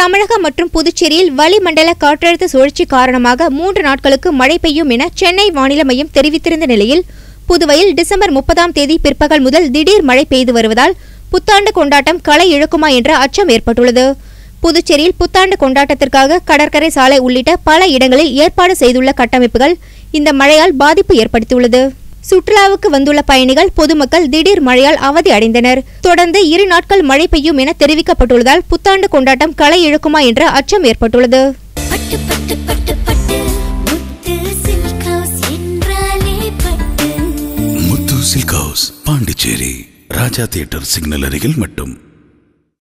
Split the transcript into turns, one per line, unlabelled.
தமிழகம் மற்றும் புதுச்சேரியில் வளிமண்டல காற்றழுத்த சுழற்சி காரணமாக 3 நாட்களுக்கு மழை பெய்யும் என சென்னை வானிலை மையம் தெரிவித்திருந்த நிலையில் புதுவையில் டிசம்பர் 30ஆம் தேதி பிற்பகல் முதல் திடீர் மழை பெய்து வருவதால் புத்தாண்டு கொண்டாட்டம் களை இழுக்குமா என்ற அச்சம் ஏற்பட்டுள்ளது. புதுச்சேரியில் புத்தாண்டு கொண்டாட்டத்திற்காக கடற்கரை சாலை உள்ளிட்ட பல இடங்களில் ஏற்பாடு செய்துள்ள கட்டமைப்புகள் இந்த மழையால் பாதிப்பு ஏற்படுத்தியுள்ளது. சுற்றுலாவுக்கு வந்துள்ள பயணிகள் பொதுமக்கள் திடீர் மழையால் அவதி அடைந்தனர். தொடர்ந்து 2 நாட்கள் மழை பெய்யும் என தெரிவிக்கப்பட்டுள்ளதால் புத்தாண்டு கொண்டாட்டம் களை இழுக்குமா என்ற அச்சம் ஏற்பட்டுள்ளது.
Muthu silk house, Pondicherry, Raja theatre signal அருகில் மட்டும்.